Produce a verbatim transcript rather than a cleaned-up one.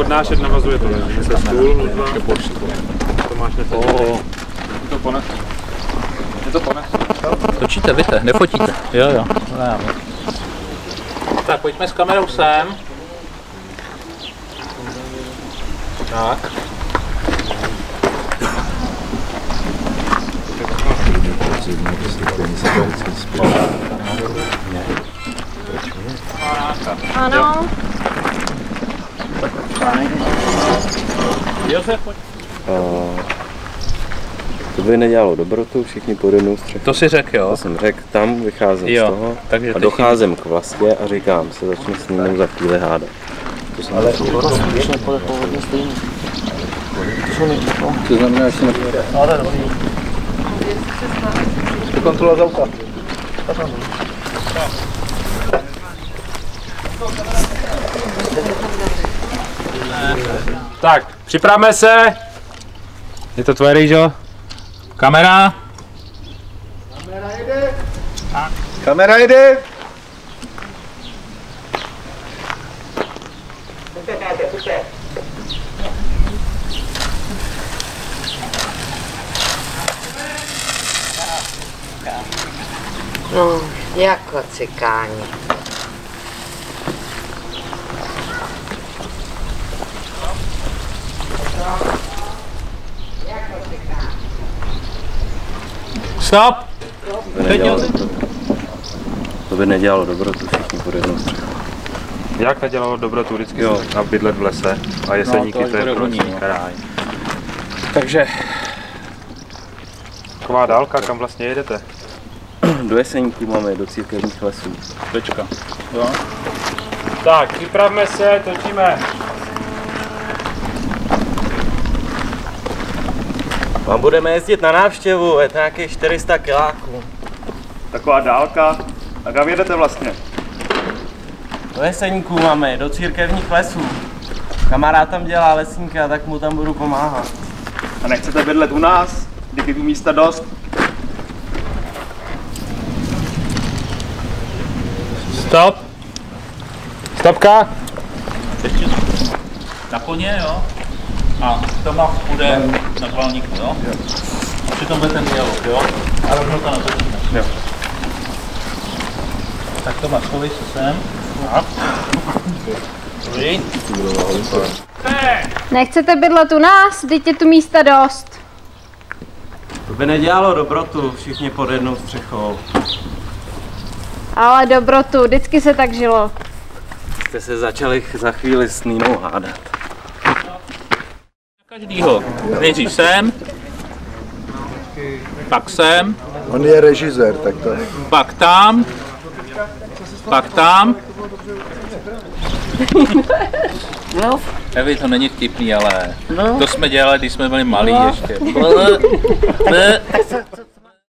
odnášet, navazuje to, ne? Se stůl, nutva. To máš nesedět. Oh. To pones. Je to pones. Točíte, víte, nefotíte. Jo, jo. Tak pojďme s kamerou sem. Tak. Ano. Josef, pojď. To by nedělalo dobrotu, všichni pod jednou střechou. To si řekl, jo? To jsem řekl, tam vycházím Jo, z toho takže a docházím k Vlastě a říkám, se začne s ním za chvíli hádat. To jsem ale to skutečně původně stejný. To znamená, že jsme... Ale dobrý. To kontrola za auta. Tak, připravme se. Je to tvoje, Rýžo? Kamera. Kamera jde. Kamera jde. No, jako cikáni. Stop! To by nedělalo, to by nedělalo dobrotu, všichni pod jednou střechou. Jak nedělalo dobrotu vždycky jo. Na bydlet v lese a jeseníky, No, to to je bude prostě uní, no. ráj. Takže Taková dálka, kam vlastně jedete? Do Jeseníků máme, do církevních lesů. Tečka. Jo. Tak, připravme se, točíme. Vám budeme jezdit na návštěvu, je to nějakých čtyři sta kiláků. Taková dálka. A kam jedete vlastně? Do Jeseníků máme, do církevních lesů. Kamarád tam dělá lesníka, tak mu tam budu pomáhat. A nechcete bydlet u nás? Když je tu místa dost? Stop! Stopka! Ještě na koně, jo? A Tomáš půjde na kvalníku, jo? A přitom bude ten dialog, jo? A rovnou to natočíme. Jo. Tak Tomáš, schovej se sem. Tak. Dobrý. Nechcete bydlet u nás? Vždyť je tu místa dost. To by nedělalo dobrotu, všichni pod jednou střechou. Ale dobrotu, vždycky se tak žilo. Jste se začali za chvíli s Nínou hádat. Každýho. Nejdřív sem. Pak sem. On je režisér, tak to... Pak tam. Pak tam. No. Evi, to není vtipný, ale No. to jsme dělali, když jsme byli malí ještě. Tak co, co,